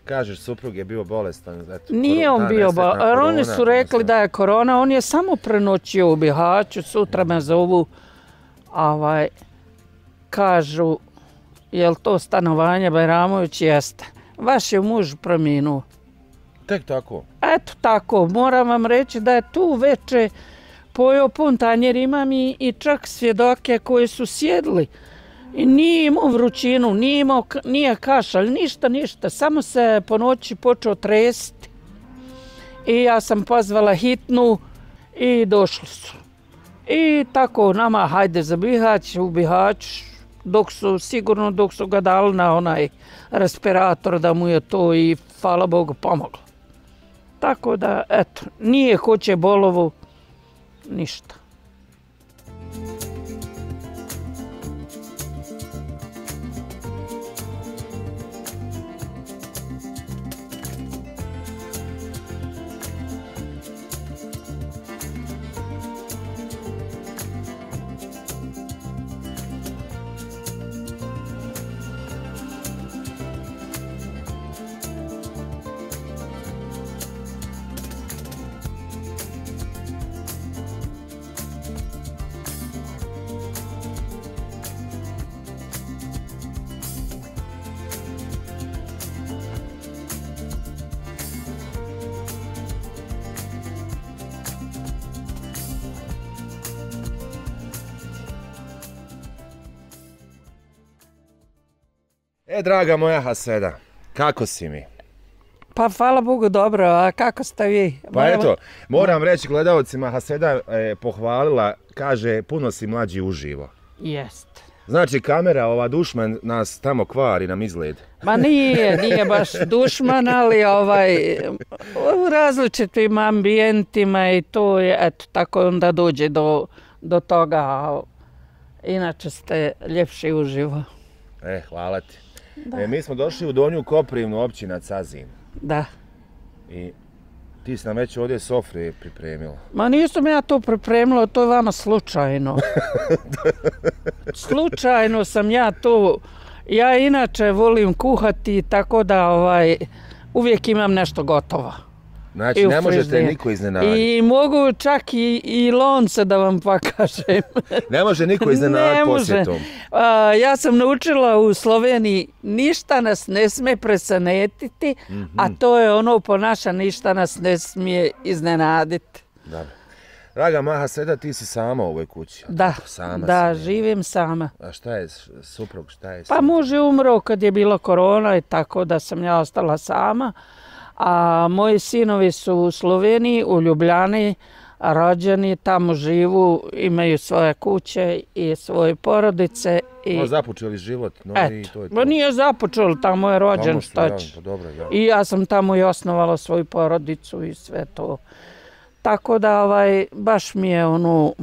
Kažeš, suprug je bio bolestan. Nije on bio bolestan, oni su rekli da je korona, on je samo prenoćio u Bihaću, sutra me zovu, kažu, jel to stanovanje Bajramović? Jeste. Vaš je muž preminuo. Tek tako? Eto tako, moram vam reći da je tu veče pojeo pun tanjer, imam i čak svjedoke koji su sjedli. I nije imao vrućinu, nije kašalj, ništa, samo se po noći počeo tresti. I ja sam pozvala hitnu i došli su. I tako nama, hajde za Bihać, u Bihać, dok su ga dali na onaj respirator da mu je to i hvala Bogu pomoglo. Tako da, eto, nije hoće bolovu, ništa. Draga moja Haseda, kako si mi? Pa hvala Bogu dobro, a kako ste vi? Pa eto, moram reći gledalcima, Haseda je pohvalila, kaže, puno si mlađi uživo. Jest. Znači kamera, ova dušman nas tamo kvari, nam izgled. Ma nije baš dušman, ali u različitim ambijentima i to je, eto, tako onda dođe do toga, a inače ste ljepši uživo. Hvala ti. Mi smo došli u Donju Koprivnu, općina Cazin. Da. I ti si nam već ovdje sofre pripremila. Ma nisam ja to pripremila, to je vama slučajno. Slučajno sam ja to, ja inače volim kuhati, tako da uvijek imam nešto gotovo. Znači, ne možete niko iznenaditi. I mogu čak i lonce da vam pokažem. Ne može niko iznenaditi posjetom. Ja sam naučila u Sloveniji, ništa nas ne smije presanetiti, a to je ono ponaša, ništa nas ne smije iznenaditi. Dobro. Draga moja Haseda, ti si sama u ovoj kući. Da, živim sama. A šta je suprug, Pa muž je umro kad je bila korona i tako da sam ja ostala sama. A moji sinovi su u Sloveniji, u Ljubljani, rođeni, tamo živu, imaju svoje kuće i svoje porodice. Započeli život novi i to je to. Nije započelo, tamo je rođen, šta će. I ja sam tamo i osnovala svoju porodicu i sve to. Tako da baš mi je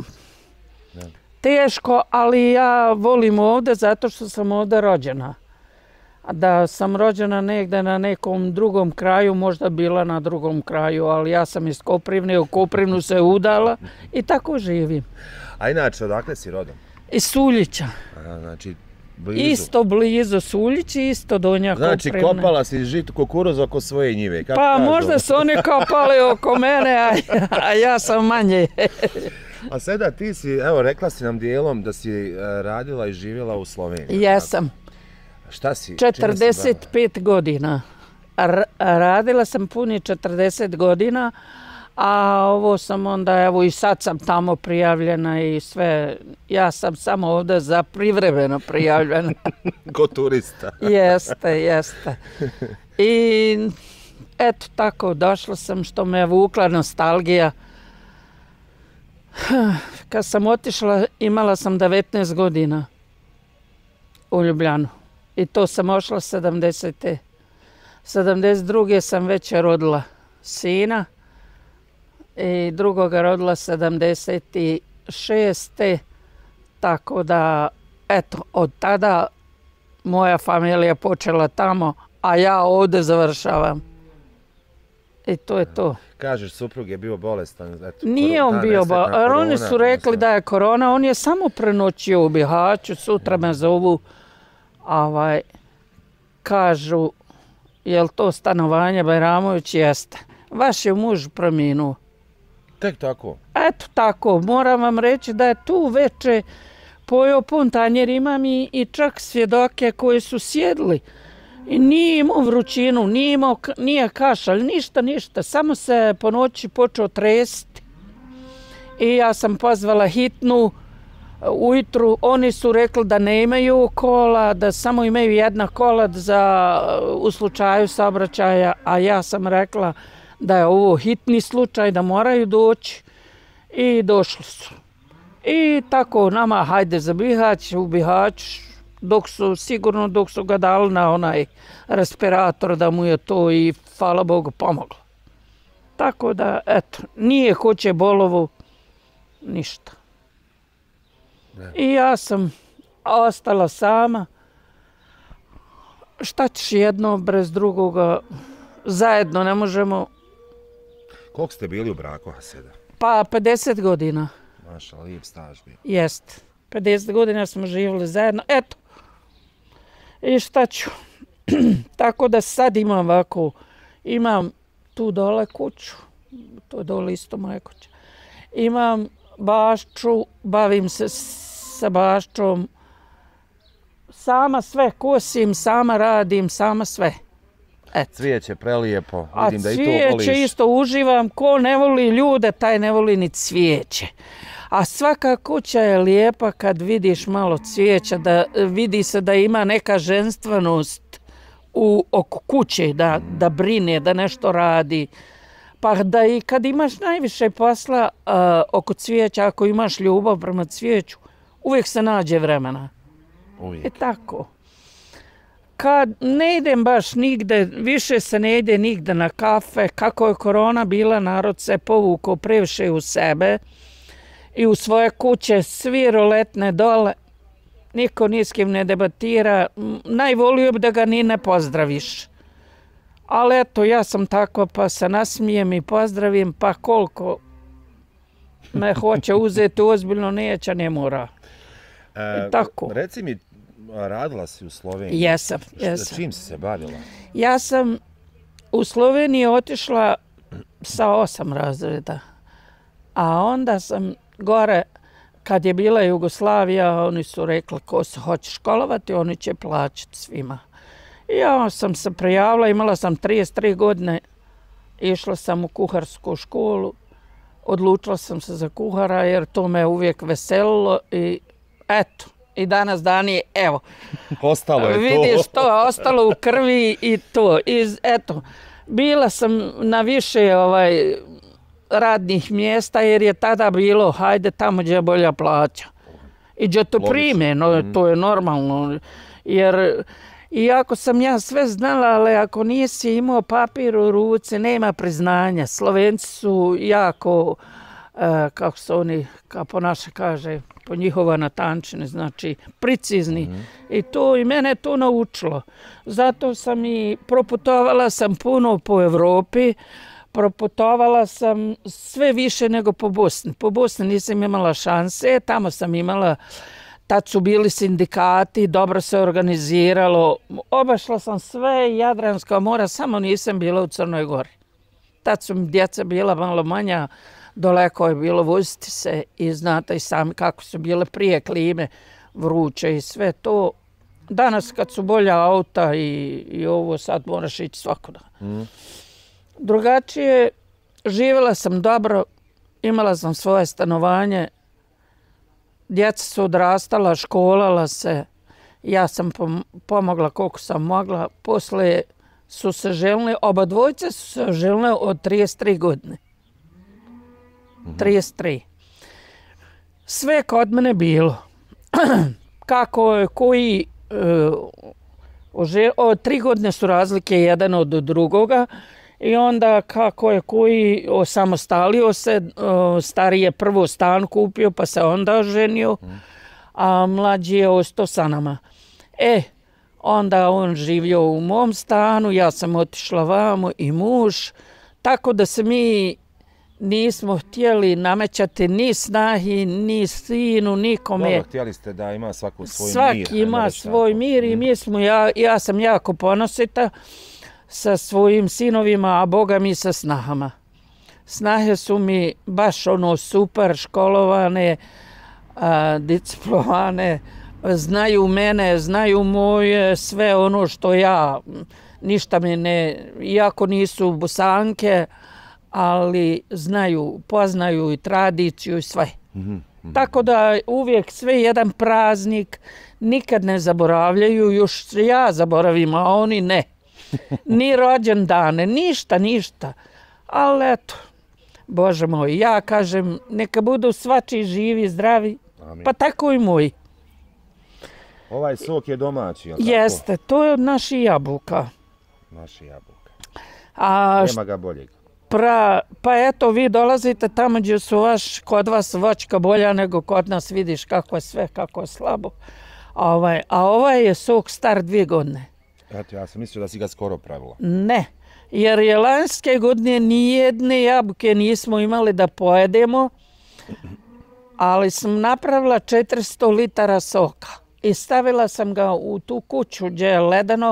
teško, ali ja volim ovdje zato što sam ovdje rođena. Da sam rođena negdje na nekom drugom kraju, možda bila na drugom kraju, ali ja sam iz Koprivne, u Koprivnu se udala i tako živim. A inače, odakle si rodom? Iz Suljića. Znači, blizu. Isto blizu Suljići, isto Donja Koprivne. Znači, kopala si žit kukuruz oko svoje njive. Pa možda su oni kopali oko mene, a ja sam manje. A Seda, ti si, evo, rekla si nam dijelom da si radila i živjela u Sloveniji. Jesam. Šta si? 45 godina. Radila sam puni 40 godina, a ovo sam onda, evo i sad sam tamo prijavljena i sve. Ja sam samo ovdje za privremeno prijavljena. Ko turista. Jeste. I eto tako, došla sam što me je vukla nostalgija. Kad sam otišla, imala sam 19 godina u Ljubljanu. I to sam ošla 70. 72. sam već rodila sina i drugoga rodila 76. Tako da, eto, od tada moja familija počela tamo, a ja ovdje završavam. I to je to. Kažeš, suprug je bio bolestan. Nije on bio bolestan. Oni su rekli da je korona, on je samo prenoćio u Bihaću, sutra me zovu, kažu, jel to stanovanje Bajramović? Jeste. Vaš je muž preminuo. Tek tako? Eto tako, moram vam reći da je tu veče pojeo pun tanjer, imam i čak svjedoke koji su sjedli. I nije imao vrućinu, nije kašalj, ništa, samo se po noći počeo tresti. I ja sam pozvala hitnu ujutru, oni su rekli da nemaju kola, da samo imaju jedna kola u slučaju saobraćaja, a ja sam rekla da je ovo hitni slučaj, da moraju doći i došli su. I tako nama hajde za Bihać, u Bihać, dok su ga dali na onaj respirator da mu je to i hvala Bogu pomoglo. Tako da, eto, nije hoće bolovo, ništa. I ja sam ostala sama. Šta ćeš jedno bez drugoga, zajedno ne možemo. Koliko ste bili u braku, Haseda? Pa 50 godina. Maša, lijep staž bio. Jest. 50 godina smo živjeli zajedno. Eto. I šta ću? Tako da sad imam ovako, imam tu dole kuću, to je dole isto moja kuća. Imam bašču, bavim se sa baščom, sama sve kosim, sama radim, sama sve. Eto. Cvijeće prelijepo, a vidim da i to voliš. Cvijeće isto uživam, ko ne voli ljude, taj ne voli ni cvijeće. A svaka kuća je lijepa kad vidiš malo cvijeća, da vidi se da ima neka ženstvenost oko kuće, da brine, da nešto radi. Pa da i kad imaš najviše posla oko cvijeća, ako imaš ljubav prema cvijeću, uvijek se nađe vremena. Uvijek. I tako. Kad ne idem baš nigde, više se ne ide nigde na kafe, kako je korona bila, narod se povukao previše u sebe i u svoje kuće, svi roletne dole, niko ni s kim ne debatira, najvolio bi da ga ni ne pozdraviš. Ali eto, ja sam takva pa se nasmijem i pozdravim, pa koliko me hoće uzeti ozbiljno, neće, ne mora. I tako. Reci mi, radila si u Sloveniji? Jesam. Čim si se bavila? Ja sam u Sloveniji otišla sa 8 razreda, a onda sam gore, kad je bila Jugoslavija, oni su rekli ko se hoće školovati, oni će plaćati svima. I ja sam se prijavila, imala sam 33 godine, išla sam u kuharsku školu, odlučila sam se za kuhara jer to me uvijek veselilo i eto. I danas dan je, evo. Ostalo je to. Vidiš, to je ostalo u krvi i to. Eto, bila sam na više radnih mjesta jer je tada bilo, hajde tamo gdje je bolja plaća. I gdje to prime, to je normalno. Jer iako sam ja sve znala, ali ako nisi imao papir u ruci, nema priznanja. Slovenci su jako, kako se oni, kao po naše kaže, po njihova natančine, znači precizni. I mene to naučilo. Zato sam i proputovala sam puno po Evropi, proputovala sam sve više nego po Bosni. Po Bosni nisam imala šanse, tamo sam imala, tad su bili sindikati, dobro se organiziralo. Obašla sam sve Jadranska mora, samo nisam bila u Crnoj Gori. Tad su mi djeca bila malo manja, daleko je bilo voziti se i znate i sami kako su bile prije klime, vruće i sve to. Danas kad su bolja auta i ovo sad moraš ići svakuda. Drugačije, živjela sam dobro, imala sam svoje stanovanje, djeca su odrastala, školala se, ja sam pomogla koliko sam mogla. Poslije su se ženile, oba dvojice su se ženile od 33 godine. 33. Sve kod mene bilo. Kako je koji, 3 godine su razlike jedan od drugoga i onda kako je koji osamostalio se, stariji je prvo stan kupio pa se onda oženio, a mlađi je ostao sa nama. Onda on živio u mom stanu, ja sam otišla vamo i muž, tako da se mi nismo htjeli namećati ni snahi, ni sinu, nikome. Dobro, htjeli ste da ima svako svoj mir. Svaki ima svoj mir i mi smo, ja sam jako ponosita sa svojim sinovima, a Boga mi sa snahama. Snahe su mi baš ono super školovane, disciplinovane, znaju mene, znaju moje, sve ono što ja, ništa me ne, iako nisu Bosanke, ali znaju, poznaju i tradiciju i sve. Tako da uvijek sve jedan praznik, nikad ne zaboravljaju, još ja zaboravim, a oni ne. Ni rođendane, ništa. Ali eto, Bože moj, ja kažem, neka budu svačiji živi, zdravi, Amin. Pa tako i moji. Ovaj sok je domaći, jel' tako? Jeste, to je od naših jabuka. Naši jabuka. A Nema ga boljeg. pa eto, vi dolazite tamo gdje su kod vas voćka bolja nego kod nas, vidiš kako je sve, kako je slabo. A ovaj je sok star 2 godine. Eto, ja sam mislio da si ga skoro pravila. Ne, jer je lanjske godine nijedne jabuke nismo imali da pojedemo, ali sam napravila 400 litara soka i stavila sam ga u tu kuću gdje je ledeno,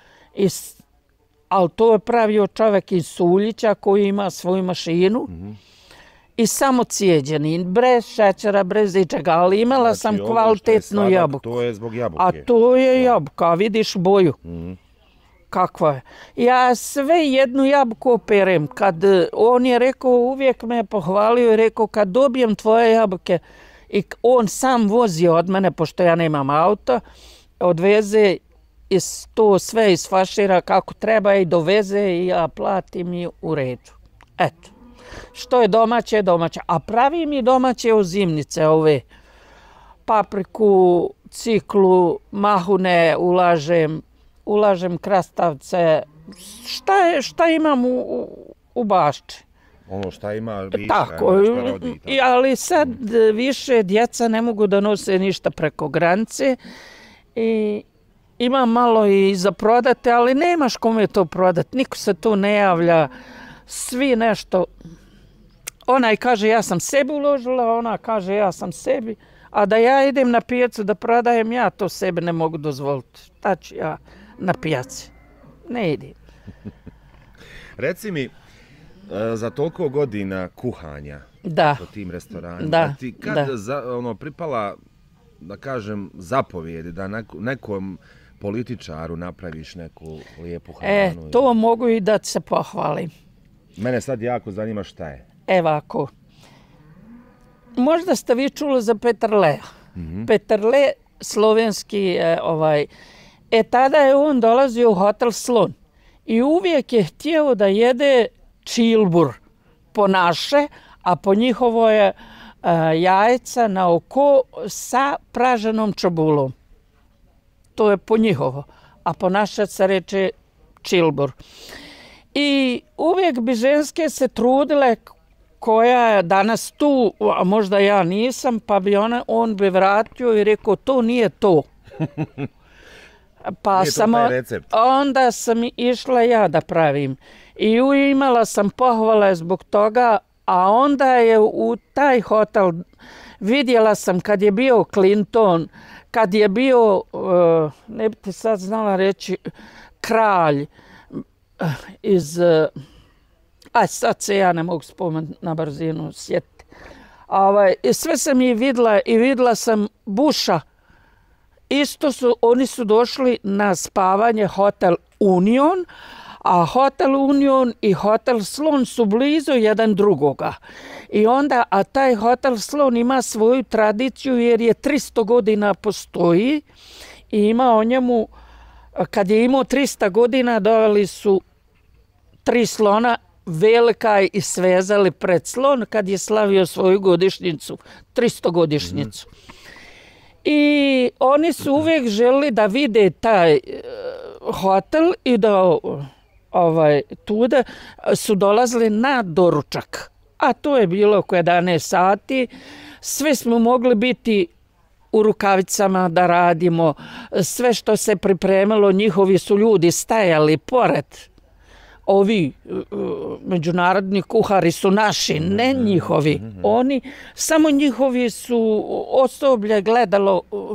ali to je pravio čovjek iz Suljića koji ima svoju mašinu i samo cijeđeni, bez šećera, bez ičega, ali imala sam kvalitetnu jabuku. To je zbog jabuke. A to je jabuka, vidiš boju. Kakva je. Ja sve jednu jabuku operem. Kad on je rekao, uvijek me je pohvalio i rekao, kad dobijem tvoje jabuke, i on sam vozi od mene, pošto ja nemam auto, odveze to sve isfašira kako treba i doveze i ja platim i u redu. Eto. Što je domaće, domaće. A pravim i domaće ozimnice ove. Papriku, ciklu, mahune ulažem krastavce. Šta imam u bašči? Ono šta ima viška, tako, šta rodi. Ali sad više djeca ne mogu da nose ništa preko granice i imam malo i za prodate, ali nemaš kome to prodati. Niko se tu ne javlja. Svi nešto. Onaj kaže ja sam sebi uložila, ona kaže ja sam sebi. A da ja idem na pijacu da prodajem, ja to sebi ne mogu dozvoliti. Šta ću ja na pijaci? Ne idem. Reci mi, za toliko godina kuhanja u tim restoranima, ti kad pripala, da kažem, zapovjedi da nekom političaru napraviš neku lijepu hranu? To mogu i da se pohvalim. Mene sad jako zanima šta je. Evako. Možda ste vi čuli za Peterlea. Peterle, slovenski tada je on dolazio u hotel Slon i uvijek je htio da jede čilbur po naše, a po njihovo je jajca na oko sa praženom čabulom. To je po njihovo, a po naše se reče čilbur. I uvijek bi ženske se trudile, koja je danas tu, a možda ja nisam, pa bi on bi vratio i rekao to nije to. Pa onda sam išla ja da pravim. I imala sam pohvale zbog toga, a onda je u taj hotel vidjela sam kad je bio Clinton, kad je bio, ne bi ti sad znala reći, kralj iz... sad se ja ne mogu spomenuti na brzinu, sjetiti. Sve sam i vidjela sam Busha. Isto oni su došli na spavanje Hotel Union, a Hotel Union i Hotel Slon su blizu jedan drugoga. I onda, a taj Hotel Slon ima svoju tradiciju jer je 300 godina postoji i ima o njemu, kad je imao 300 godina, doveli su 3 slona velika i svezali pred slon kad je slavio svoju godišnjicu, 300 godišnjicu. I oni su uvijek želeli da vide taj hotel i da tuda su dolazili na doručak. A to je bilo oko 11 sati. Sve smo mogli biti u rukavicama da radimo. Sve što se pripremilo, njihovi su ljudi stajali pored. Ovi međunarodni kuhari su naši, ne njihovi. Samo njihovi su osoblje gledalo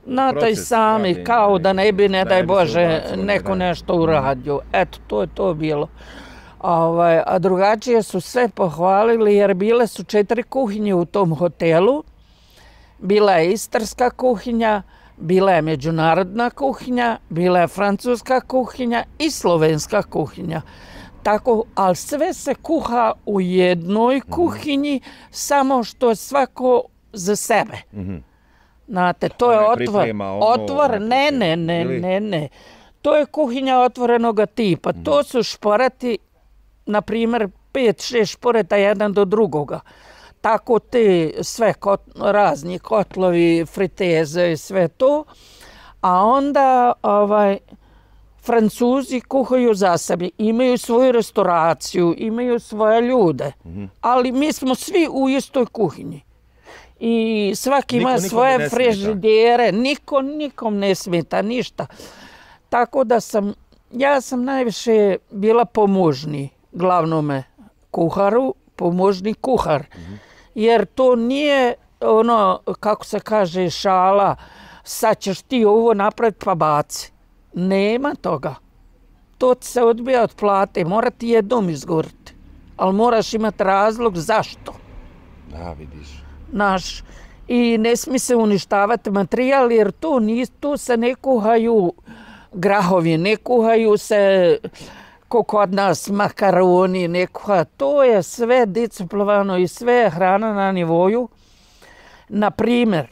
znate i sami, kao da ne bi, ne daj Bože, neko nešto uradio. Eto, to je to bilo. A drugačije su sve pohvalili jer bile su 4 kuhinje u tom hotelu. Bila je istarska kuhinja, bila je međunarodna kuhinja, bila je francuska kuhinja i slovenska kuhinja. Tako, ali sve se kuha u jednoj kuhinji, samo što je Svako za sebe. Znate, to je otvor, ne. To je kuhinja otvorenog tipa. To su šporati, na primjer, 5-6 šporeta jedan do drugoga. Tako te sve razni kotlovi, friteze i sve to. A onda Francuzi kuhaju za sebe, imaju svoju restauraciju, imaju svoje ljude, ali mi smo svi u istoj kuhinji. I svaki ima svoje frižidere, nikom ne smeta ništa. Tako da ja sam najviše bila pomožni glavnome kuharu, pomožni kuhar. Jer to nije ono, kako se kaže, šala, sad ćeš ti ovo napraviti pa baci. Nema toga. To ti se odbija od plate, mora ti jednom izgoriti. Ali moraš imati razlog zašto. Da, vidiš. I ne smije se uništavati materijal jer tu se ne kuhaju grahovi, ne kuhaju se ko kod nas makaroni, ne kuha. To je sve disciplinovano i sve je hrana na nivoju. Naprimjer,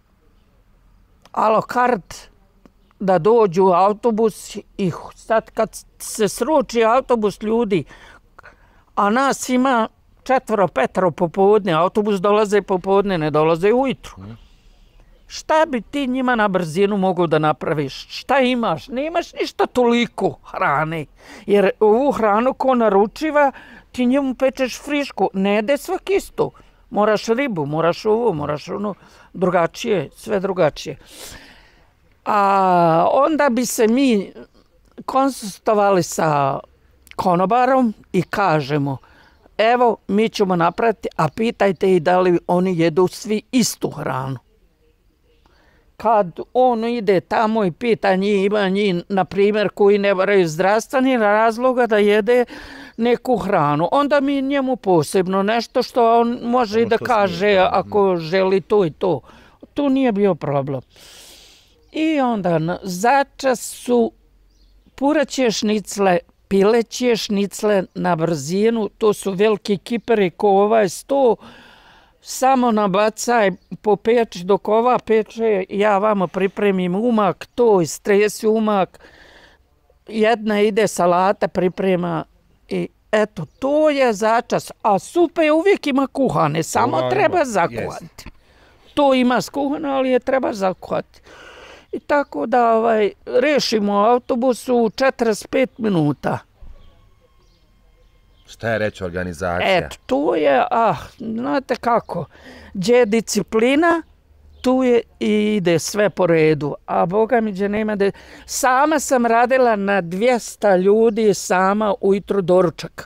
a la carte da dođu autobus i sad kad se sruči autobus ljudi, a nas ima 4-5 popodne, autobus dolaze popodne, ne dolaze ujutru. Šta bi ti njima na brzinu mogao da napraviš? Šta imaš? Nemaš ništa toliko hrane. Jer ovu hranu ko naručiva, ti njemu pečeš frišku. Ne jede svak isto. Moraš ribu, moraš ovo, moraš ono, drugačije, sve drugačije. A onda bi se mi konsultovali sa konobarom i kažemo, evo, mi ćemo napraviti, a pitajte i da li oni jedu svi istu hranu. Kad on ide tamo i pita ima njih, na primjer, koji ne moraju zdravstveni razloga da jede neku hranu, onda mi njemu posebno nešto što on može i da kaže ako želi to i to. Tu nije bio problem. I onda začas su pureće šnicle, pileće šnicle na brzinu, to su veliki kiperi ko ovaj 100, samo nabacaj, popeči dok ova peče, ja vama pripremim umak, to istresi umak, jedna ide salata priprema i eto, to je začas. A supe uvijek ima kuhane, samo treba zakuhati. To ima skuhano, ali je treba zakuhati. I tako da rešimo autobusu u 45 minuta. Šta je reći organizacija? Eto, tu je, znate kako, gdje je disciplina, tu je i ide sve po redu. A Boga mi gdje nema da... Sama sam radila na 200 ljudi, sama ujutro doručak.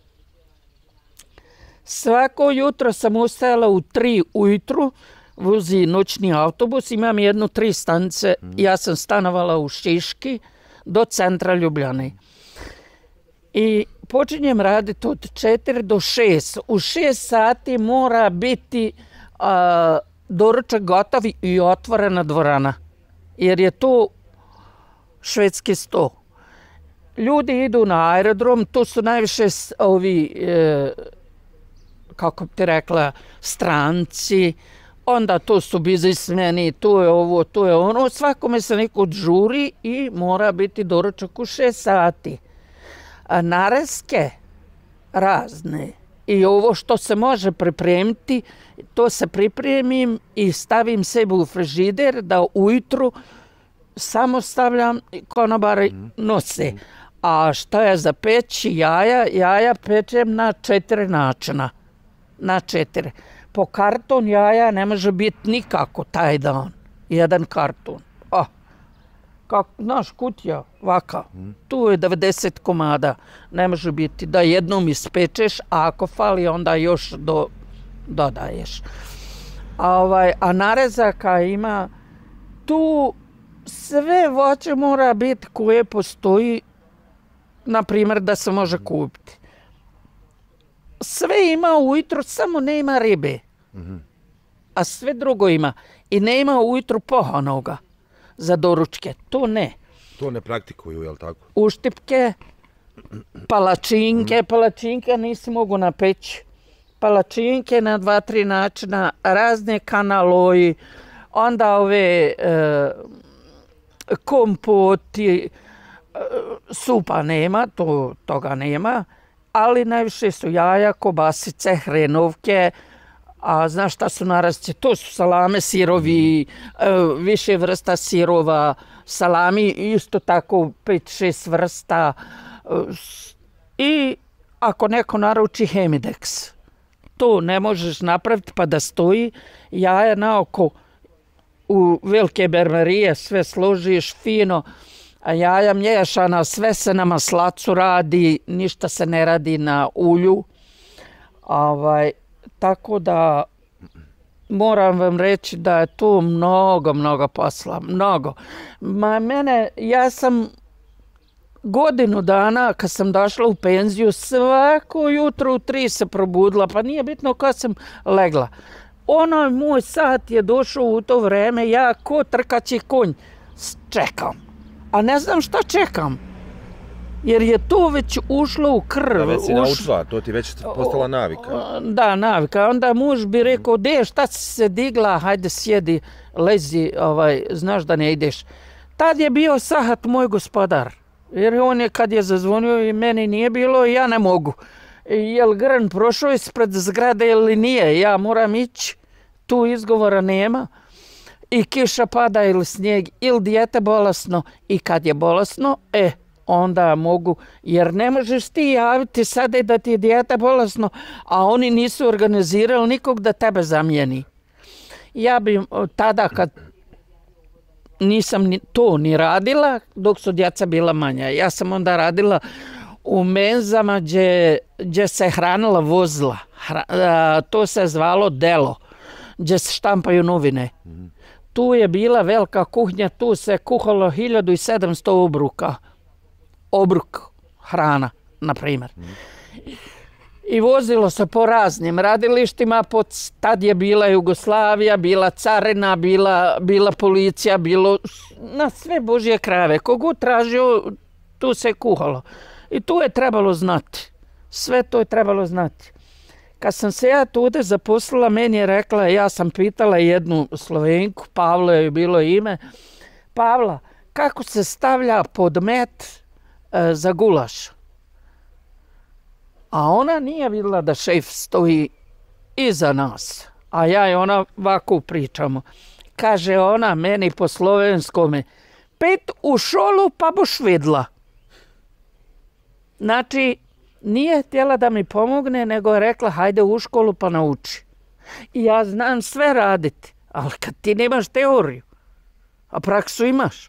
Svako jutro sam ustajala u 3 ujutru, vozi noćni autobus, imam 1-3 stanice, ja sam stanovala u Šiški do centra Ljubljane. I počinjem raditi od 4 do 6. U 6 sati mora biti doručak gotov i otvorena dvorana, jer je to švedski sto. Ljudi idu na aerodrom, to su najviše ovi, kako bi ti rekla, stranci, onda to su biznismeni, to je ovo, to je ono, svakome se neko žuri i mora biti doručak u 6 sati. A narezke razne i ovo što se može pripremiti, to se pripremim i stavim sebi u frižider da ujutru samo stavljam, konobari nose. A šta je za peći jaja? Jaja pečem na 4 načina. Na 4. Po karton jaja ne može biti nikako taj dan. Jedan karton. Znaš, kutija, vaka, tu je 90 komada. Ne može biti da jednom ispečeš, a ako fali onda još dodaješ. A narezaka ima, tu sve voće mora biti koje postoji, na primjer da se može kupiti. Sve ima ujutro, samo nema ribe. A sve drugo ima. I nema ujutru pohanoga za doručke. To ne. To ne praktikuju, jel tako? Uštipke, palačinke nisi mogu napeći. Palačinke na 2-3 načina, razne kanaloji, onda ove kompoti, supa nema, toga nema, ali najviše su jaja, kobasice, hrenovke, a znaš šta su narasci? To su salame, sirovi, više vrsta sirova, salami isto tako 5-6 vrsta i ako neko naruči Hemidex, to ne možeš napraviti pa da stoji, jaja naoko u velike bermerije sve složiš fino, a jaja miješana, sve se na maslacu radi, ništa se ne radi na ulju. Tako da moram vam reći da je tu mnogo posla, mnogo. Ja sam godinu dana kad sam došla u penziju, svako jutro u 3 se probudila, pa nije bitno kad sam legla. Onaj moj sat je došao u to vreme, ja ko trkaći konj čekam. A ne znam šta čekam. Jer je to već ušlo u krv. Da, već si naučila, to ti već postala navika. Da, navika. Onda muž bi rekao, šta si se digla, hajde sjedi, lezi, znaš da ne ideš. Tad je bio Sahat moj gospodar. Jer on je kad je zazvonio i meni nije bilo, ja ne mogu. Jel grn prošao ispred zgrade ili nije, ja moram ići. Tu izgovora nema. I kiša pada ili snijeg, ili dijete bolesno. I kad je bolesno, onda mogu, jer ne možeš ti javiti sada da ti je dijete bolesno, a oni nisu organizirali nikog da tebe zamijeni. Ja bi tada kad nisam to ni radila, dok su djeca bila manja. Ja sam onda radila u menzama gdje se hranila vozila. To se zvalo Delo, gdje se štampaju novine. Tu je bila velika kuhnja, tu se kuhalo 1700 obruka. Obruk, hrana, na primjer. I vozilo se po raznim radilištima, tad je bila Jugoslavija, bila carina, bila policija, bilo na sve božje krajeve. Kogod tražio, tu se kuhalo. I tu je trebalo znati. Sve to je trebalo znati. Kad sam se ja tude zaposlila, meni je rekla, ja sam pitala jednu Slovenku, Pavla je bilo ime, Pavla, kako se stavlja podmet za gulaš? A ona nije vidjela da šef stoji iza nas. A ja i ona ovako pričamo. Kaže ona meni po slovenskome, 5 u šolu pa boš vidla. Znači, nije htjela da mi pomogne, nego je rekla hajde u školu pa nauči. I ja znam sve raditi, ali kad ti nemaš teoriju, a praksu imaš.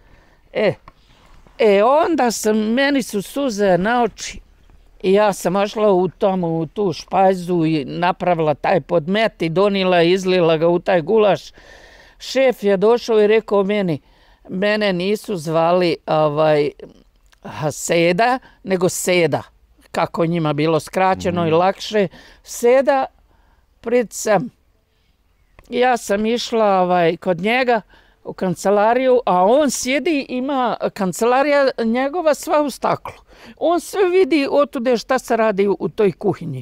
Onda meni su suze na oči i ja sam ošla u tu špajzu i napravila taj podmet i donila i izlila ga u taj gulaš. Šef je došao i rekao mene nisu zvali Seda, nego Seda. Kako je njima bilo skraćeno i lakše. Seda pred sam. Ja sam išla kod njega u kancelariju, a on sjedi, ima kancelarija njegova sva u staklu. On sve vidi otude šta se radi u toj kuhinji.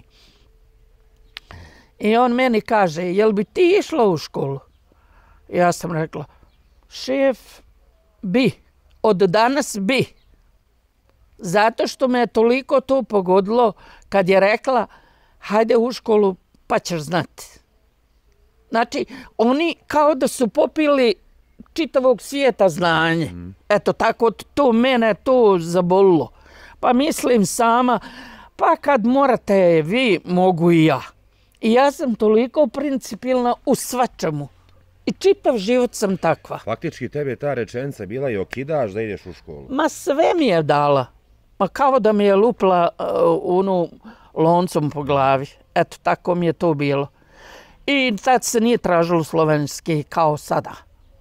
I on meni kaže, jel bi ti išla u školu? Ja sam rekla, šef, bi. Od danas bi. Zato što me je toliko to pogodilo kad je rekla, hajde u školu pa ćeš znati. Znači, oni kao da su popili čitavog svijeta znanje. Eto, tako to mene to zabolilo. Pa mislim sama, pa kad morate vi, mogu i ja. I ja sam toliko principijelna u svačemu. I čitav život sam takva. Faktički tebi je ta rečenica bila i okidaš da ideš u školu. Ma sve mi je dala. Ma kao da mi je lupla loncom po glavi. Eto, tako mi je to bilo. I tad se nije tražilo slovenski kao sada.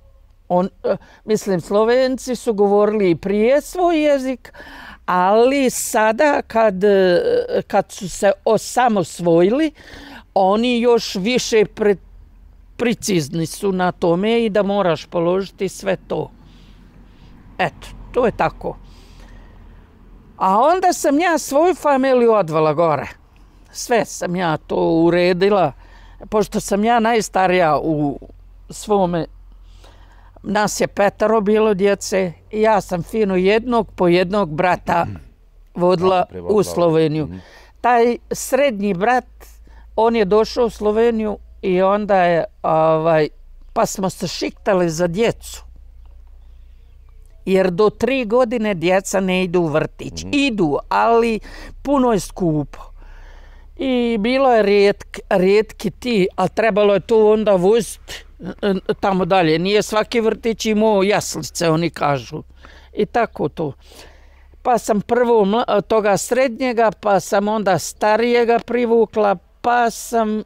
Mislim, Slovenci su govorili i prije svoj jezik, ali sada kad su se osamosvojili, oni još više precizni su na tome i da moraš položiti sve to. Eto, to je tako. A onda sam ja svoju familiju odvela gore. Sve sam ja to uredila, pošto sam ja najstarija u svome. Nas je 5 bilo djece i ja sam fino po jednog brata vodila u Sloveniju. Taj srednji brat, on je došao u Sloveniju i onda je, pa smo se šiktali za djecu. Jer do 3 godine djeca ne idu u vrtić. Idu, ali puno je skupo. I bilo je rijetki ti, a trebalo je to onda voziti tamo dalje. Nije svaki vrtić imao jaslice, oni kažu. I tako to. Pa sam prvo toga srednjega, pa sam onda starijega privukla, pa sam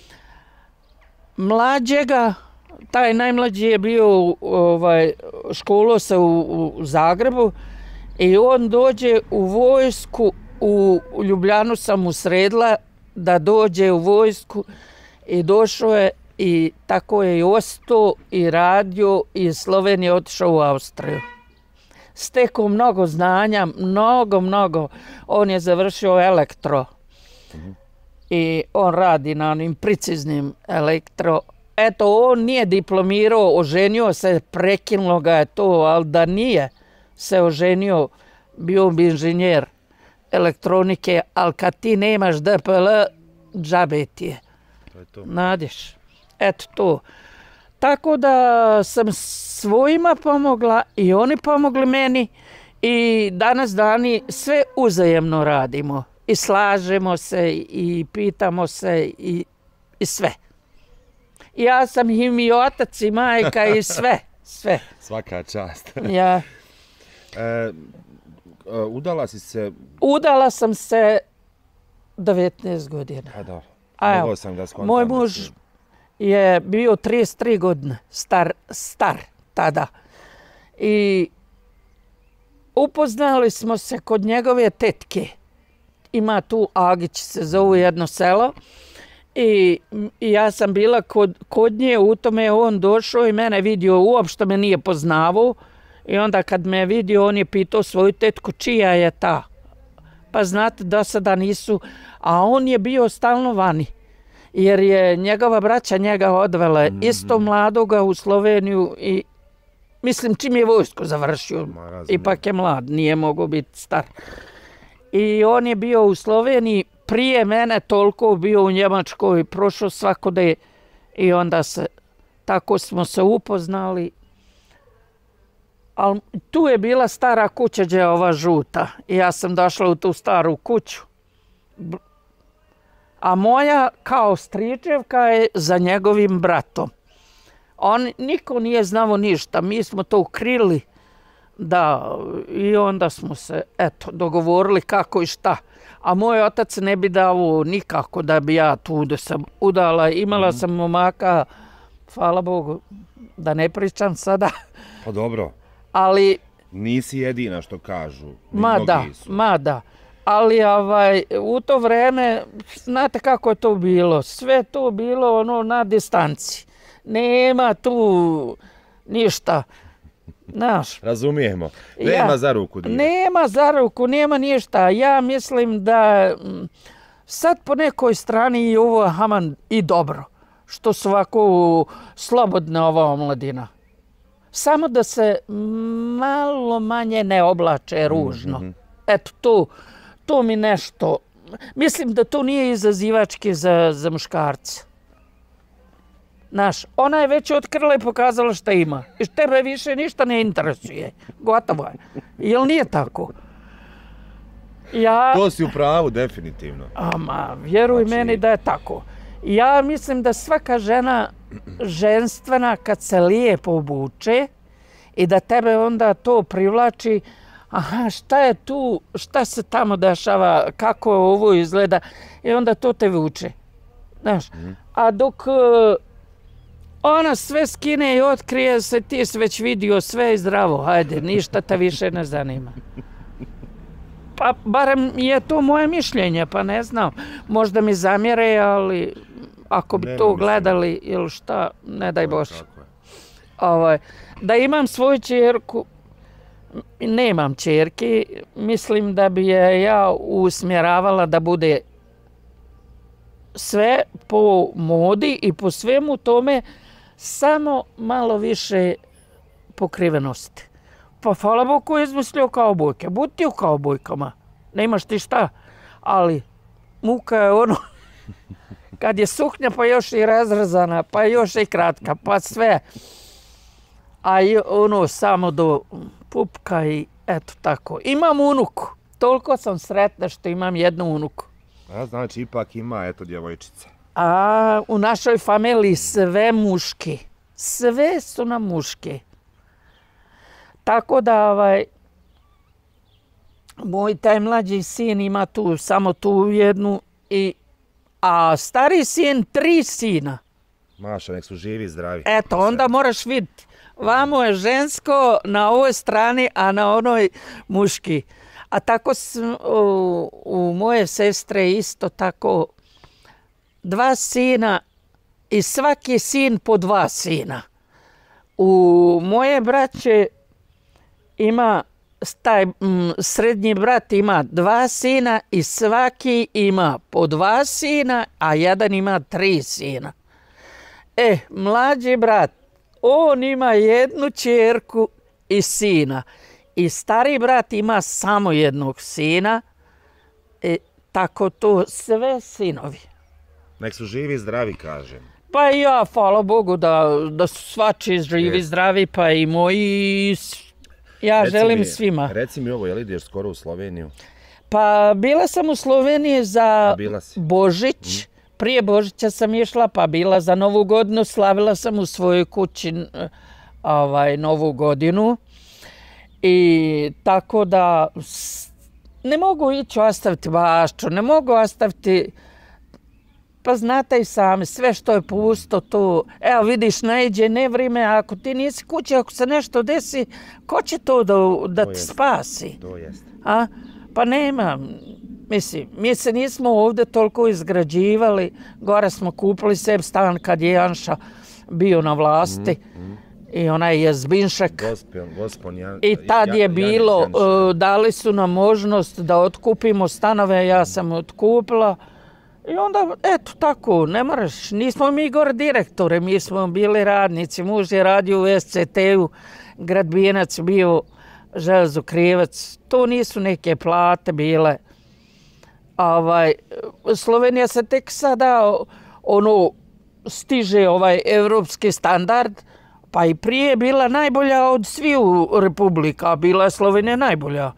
mlađega, taj najmlađi je bio, školao se u Zagrebu i on dođe u vojsku, u Ljubljanu sam mu sredila da dođe u vojsku i došao je i tako je i ostao i radio i iz Slovenije otišao u Austriju. Stekao mnogo znanja, mnogo. On je završio elektro i on radi na onim preciznim elektro. Eto, on nije diplomirao, oženio se, prekinulo ga je to, ali da nije se oženio, bio bi inženjer elektronike, ali kad ti nemaš DPL, džabe ti je. Nadješ. Eto to. Tako da sam svojima pomogla i oni pomogli meni i danas dani sve uzajemno radimo. I slažemo se i pitamo se i sve. Ja sam im i otac i majka i sve. Svaka čast. Ja. Udala si se? Udala sam se 19 godina. A da, mogao sam da skontam. Moj muž je bio 33 godine, star tada. I upoznali smo se kod njegove tetke. Ima tu Agić, se zove jedno selo. I ja sam bila kod nje, u tome on došao i mene vidio, uopšte me nije poznavao. I onda kad me vidio, on je pitao svoju tetku čija je ta. Pa znate, do sada nisu, a on je bio stalno vani. Jer je njegova braća njega odvela isto mladoga u Sloveniju i mislim čim je vojsku završio, ipak je mlad, nije mogao biti star. I on je bio u Sloveniji, prije mene toliko bio u Njemačkoj, prošao svakodej i onda tako smo se upoznali. Ali tu je bila stara kuća gdje je ova žuta i ja sam došla u tu staru kuću. A moja kao stričevka je za njegovim bratom. Niko nije znao ništa, mi smo to ukrili. Da, i onda smo se dogovorili kako i šta. A moj otac ne bi dao nikako da bi ja tu da sam udala. Imala sam momaka, hvala Bogu, da ne pričam sada. Pa dobro. Ali nisi jedina što kažu. Ma da. Ali u to vreme, znate kako je to bilo? Sve to bilo na distanci. Nema tu ništa. Znaš. Razumijemo. Nema za ruku. Nema za ruku, nema ništa. Ja mislim da sad po nekoj strani je ovo haman i dobro. Što su ovako slobodna ova omladina. Samo da se malo manje ne oblače ružno. Eto, to mi nešto. Mislim da to nije izazivački za muškarce. Znaš, ona je već otkrila i pokazala šta ima. I tebe više ništa ne interesuje. Gotovo je. Jel nije tako? To si u pravu, definitivno. Vjeruj meni da je tako. Ja mislim da svaka žena ženstvena kad se lijepo obuče i da tebe onda to privlači, šta je tu, šta se tamo dešava, kako ovo izgleda i onda to te vuče. Znaš, a dok Ona sve skine i otkrije se, ti si već vidio sve i zdravo, hajde, ništa te više ne zanima. Pa barem je to moje mišljenje, pa ne znam, možda mi zamjere, ali ako bi to gledali ili šta, ne daj Bože. Da imam svoju ćerku, nemam ćerki, mislim da bi je ja usmjeravala da bude sve po modi i po svemu tome, samo malo više pokrivenosti. Pa hvala Bogu ko je izmislio kaubojke. Budi ti u kaubojkama. Nemaš ti šta. Ali muka je ono, kad je suknja pa još i razrezana, pa još i kratka, pa sve. A ono samo do pupka i eto tako. Imam unuku. Toliko sam sretna što imam jednu unuku. A znači ipak ima eto djevojčice. A u našoj familiji sve muški. Sve su nam muški. Tako da moj taj mlađi sin ima tu samo tu jednu a stari sin 3 sina. Maša, nek su živi i zdravi. Eto, onda moraš vidjeti. Vamo je žensko na ovoj strani, a na onoj muški. A tako u moje sestre isto tako 2 sina i svaki sin po 2 sina. U moje braće ima, taj srednji brat ima 2 sina i svaki ima po 2 sina, a jedan ima 3 sina. Mlađi brat, on ima 1 ćerku i sina. I stari brat ima samo 1 sina. Tako to sve sinovi. Nek su živi i zdravi, kažem. Pa i ja, hvala Bogu da su svači živi i zdravi, pa i moji. Ja želim svima. Reci mi ovo, je li ideš skoro u Sloveniju? Pa bila sam u Sloveniji za Božić. Prije Božića sam išla, pa bila za Novu godinu. Slavila sam u svojoj kući Novu godinu. I tako da ne mogu ići ostaviti bašću, ne mogu ostaviti, pa znate i sami, sve što je pusto tu, evo vidiš, naiđe nevrijeme, ako ti nisi kući, ako se nešto desi, ko će to da ti spasi? To jest. Pa nema, mislim, mi se nismo ovdje toliko izgrađivali, gore smo kupili sebi stan kad je Janša bio na vlasti. I onaj Jezbinšek. I tad je bilo, dali su nam možnost da otkupimo stanove, ja sam otkupila. I onda, eto tako, ne moraš, nismo mi gore direktore, mi smo bili radnici, muž je radio u SCT-u, Gradbinac bio železokrivac, to nisu neke plate bile. Slovenija se tek sada, stiže evropski standard, pa i prije je bila najbolja od sviju republika, bila je Slovenija najbolja.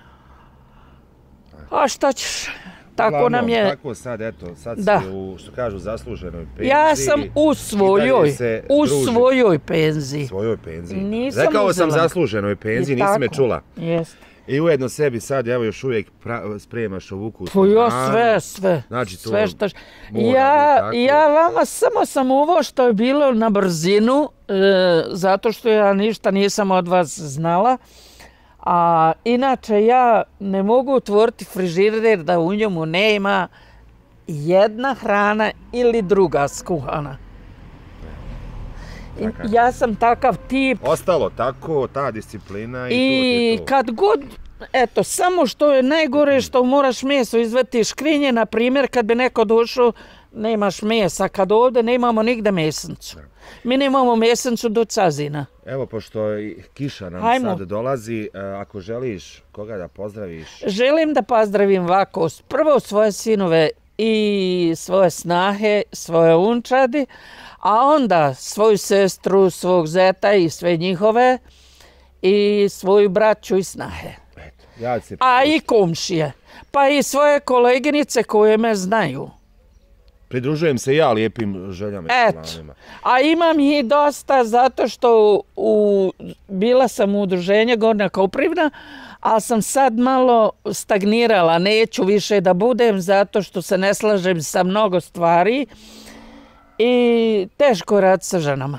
A šta ćeš? Tako nam je. Tako sad, eto, sad si u, što kažu, zasluženoj penziji. Ja sam u svojoj penziji. Svojoj penziji. Nisam Rekao sam zasluženoj penziji, nisi me čula. Jest. I ujedno sebi sad, evo još uvijek spremaš ovu ukusnu hranu. Sve. Znači to sve što... Ja vama samo sam ovo što je bilo na brzinu, zato što ja ništa nisam od vas znala. A inače ja ne mogu otvoriti frižider da u njemu nema jedna hrana ili druga skuhana. Ja sam takav tip. Ostalo tako, ta disciplina i to. Kad god, eto, samo što je najgore što moraš meso izvati iz škrinje, na primjer kad bi neko došao, nemaš mesa, kad ovdje nemamo nigde mesencu. Mi nemamo mesencu do Cazina. Evo, pošto kiša nam sad dolazi, ako želiš koga da pozdraviš? Želim da pozdravim ovako, prvo svoje sinove i svoje snahe, svoje unčadi, a onda svoju sestru, svog zeta i sve njihove i svoju braću i snahe. A i komšije, pa i svoje koleginice koje me znaju. Pridružujem se ja lijepim željama i planima. A imam ih dosta zato što bila sam u udruženju Gornja Koprivna, ali sam sad malo stagnirala. Neću više da budem zato što se ne slažem sa mnogo stvari I teško je raditi sa ženama.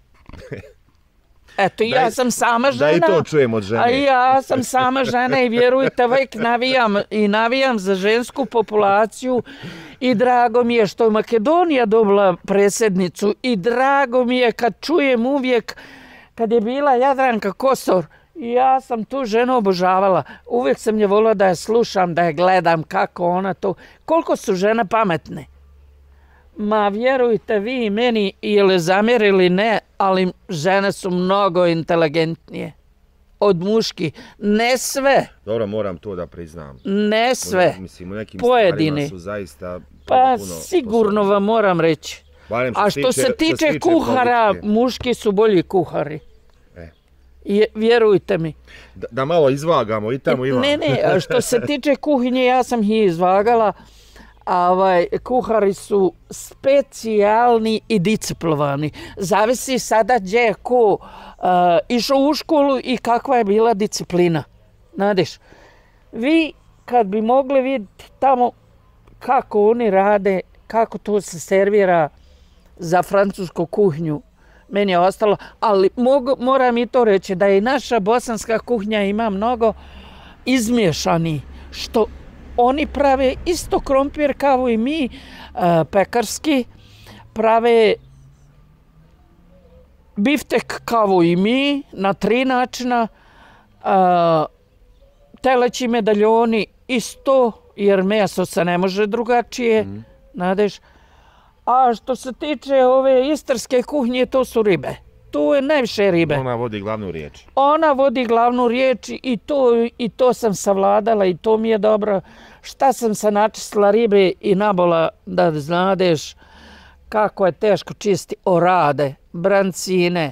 Eto, ja sam sama žena. Da i to čujem od žene. A ja sam sama žena i vjerujte, uvijek navijam za žensku populaciju i drago mi je što je Makedonija dobila predsjednicu i drago mi je kad čujem uvijek kad je bila Jadranka Kosor. Ja sam tu ženu obožavala. Uvijek sam je volila da je slušam, da je gledam kako ona to... Koliko su žene pametne. Ma vjerujte vi meni ili zamjerili ne, ali žene su mnogo inteligentnije od muški. Ne sve. Dobro, moram to da priznam. Ne sve. Mislim, u nekim pojedini stvarima su zaista pa sigurno vam moram reći. A što se tiče kuhara, muški su bolji kuhari. Vjerujte mi. Da malo izvagamo i tamo i vamo. Ne, što se tiče kuhinje, ja sam ih izvagala. Kuhari su specijalni i disciplinovani. Zavisi sada gdje je ko išao u školu i kakva je bila disciplina. Znadeš, vi kad bi mogli vidjeti tamo kako oni rade, kako to se servira za francusku kuhinju, meni je ostalo, ali moram i to reći da i naša bosanska kuhinja ima mnogo izmješani, što oni prave isto krompir kao i mi, pekarski, prave biftek kao i mi, na 3 načina, teleći medaljoni isto, jer meso se ne može drugačije, nadeš. A što se tiče ove istarske kuhnje, to su ribe. Tu je najviše ribe. Ona vodi glavnu riječ. Ona vodi glavnu riječ i to sam savladala i to mi je dobro. Šta sam se načistila ribe i nabola da znadeš kako je teško čisti orade, brancine,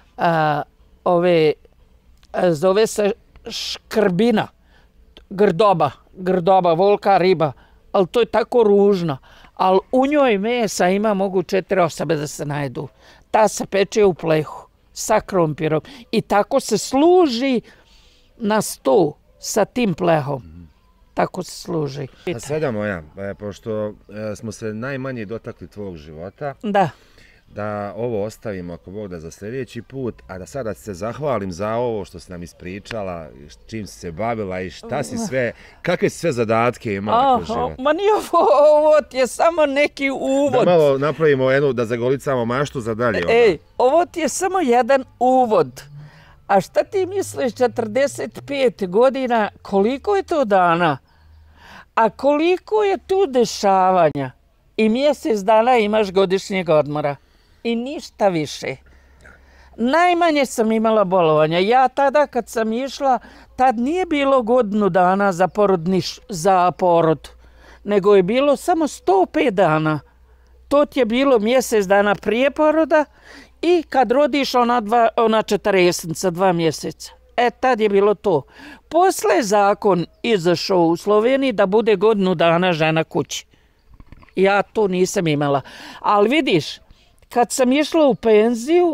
zove se škrbina, grdoba, volka riba, ali to je tako ružno. Ali u njoj mesa ima mogu 4 osobe da se najedu. Ta se peče u plehu sa krompirom i tako se služi na sto sa tim plehom. Tako se služi. A sada moja, pošto smo se najmanje dotakli tvog života, da ovo ostavimo ako Bog da za sljedeći put, a da sada se zahvalim za ovo što si nam ispričala, čim si se bavila i šta si sve, kakve si sve zadatke imala kroz život. Ma nije ovo ti je samo neki uvod. Da malo napravimo jednu, da zagolicamo maštu za dalje. Ovo ti je samo jedan uvod. A šta ti misliš 45 godina, koliko je to dana? A koliko je tu dešavanja? I mjesec dana imaš godišnjeg odmora. I ništa više. Najmanje sam imala bolovanja. Ja tada kad sam išla, tad nije bilo godinu dana za porod, nego je bilo samo 105 dana. To ti je bilo mjesec dana prije poroda i kad rodiš ona 40, 2 mjeseca. Tad je bilo to. Posle je zakon izašao u Sloveniji da bude godinu dana žena kući. Ja to nisam imala. Ali vidiš, kad sam išla u penziju,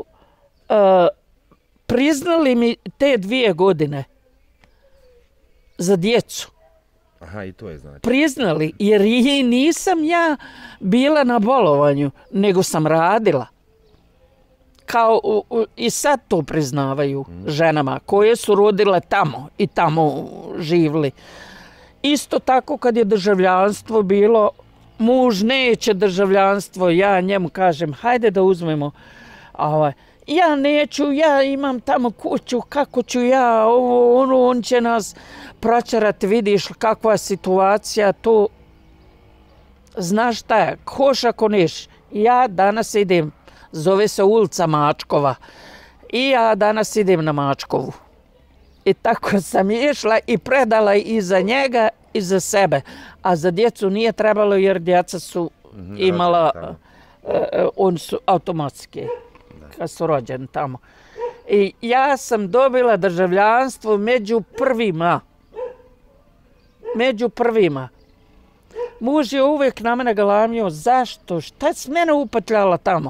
priznali mi te 2 godine za djecu. Aha, i to je znači. Priznali, jer i nisam ja bila na bolovanju, nego sam radila. I sad to priznavaju ženama koje su rodile tamo i tamo živli. Isto tako kad je državljanstvo bilo, muž neće državljanstvo, ja njemu kažem, hajde da uzmemo. Ja neću, ja imam tamo kuću, kako ću ja, on će nas pročarati, vidiš kakva je situacija, to. Znaš šta je, hoš ako neš, ja danas idem, zove se ulica Mačkova, i ja danas idem na Mačkovu. I tako sam išla i predala i za njega i za sebe. A za djecu nije trebalo jer djeca su imala, oni su automatski, kad su rođeni tamo. I ja sam dobila državljanstvo među prvima. Muž je uvijek na mene galamio, zašto, šta si mene upatljala tamo?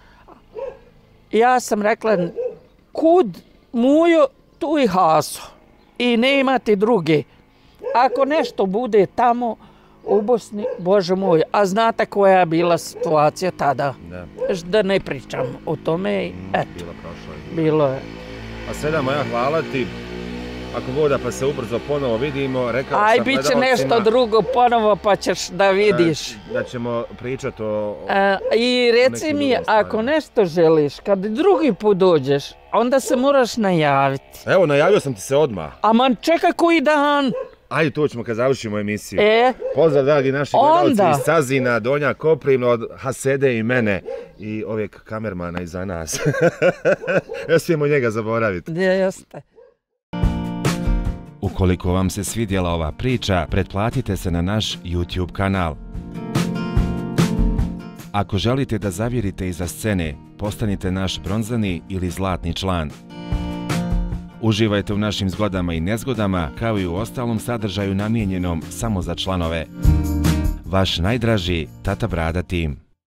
Ja sam rekla, kud mujo, tu i haso. I ne imate druge. Ako nešto bude tamo, U Bosni, Bože moj, a znate koja je bila situacija tada? Da ne pričam o tome, eto, bilo je. A Seda moja, hvala ti. Ako voda pa se ubrzo ponovo vidimo, rekao sam... Aj, bit će nešto drugo ponovo pa ćeš da vidiš. Da ćemo pričati o... I reci mi, ako nešto želiš, kad drugi put dođeš, onda se moraš najaviti. Evo, najavio sam ti se odmah. Aman, čekaj koji dan. Ajde, to ćemo kad završimo emisiju. Pozdrav, dragi naši gledalci iz Sazina, Donja Koprivno, od Hasede i mene i ovijek kamermana iza nas. Ne smijemo njega zaboraviti. Jeste. Ukoliko vam se svidjela ova priča, pretplatite se na naš YouTube kanal. Ako želite da zavirite iza scene, postanite naš bronzani ili zlatni član. Uživajte u našim zgodama i nezgodama, kao i u ostalom sadržaju namijenjenom samo za članove. Vaš najdraži Tata Brada tim.